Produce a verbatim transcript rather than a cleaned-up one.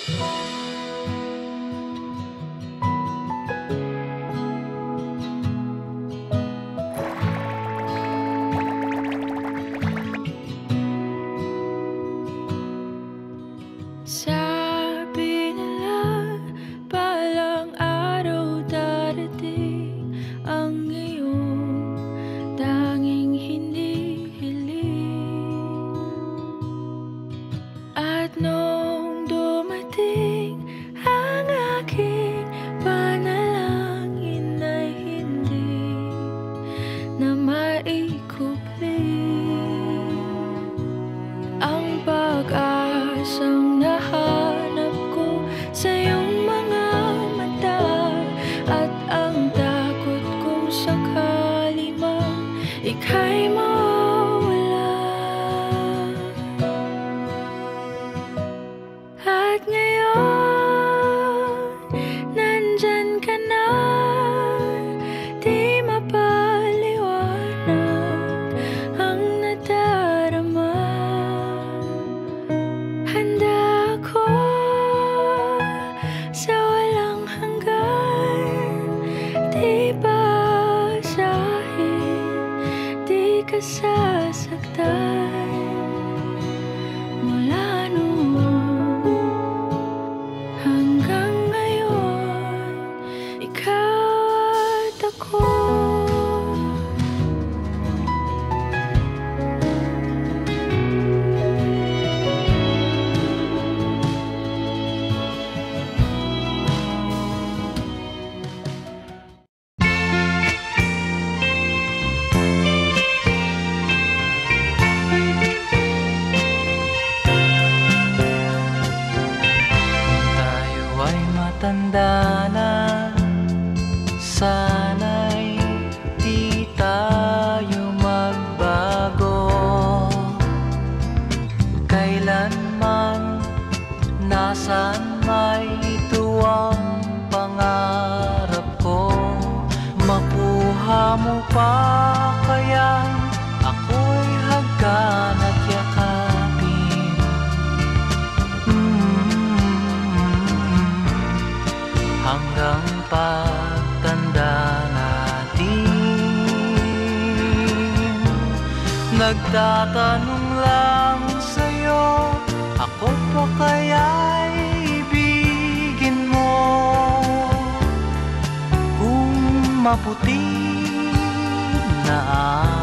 Sabi nila balang araw darating ang iyong tanging hinihiling. At nung dumating ang aking panalangin ay hindi na maikupli ang pag-asang nahanap ko sa iyong mga mata, at ang takot kong sakali mang ika'y mawala. At ngayon, nandyan ka na, di mapaliwanag ang nadarama. Handa ako sa walang hanggan, di basahin, di ka sasaktan. Mula noon hanggang ngayon, ikaw at ako. Tayo ay matanda na, sana'y di tayo magbago. Kailanman, nasaan may ito ang pangarap ko. Makuha mo pa kaya ako'y hagkan at yakapin. Mm, hanggang pagtanda natin. Nagtatanong lang sa'yo, ako pa kaya'y ibigin mo? Kung maputi na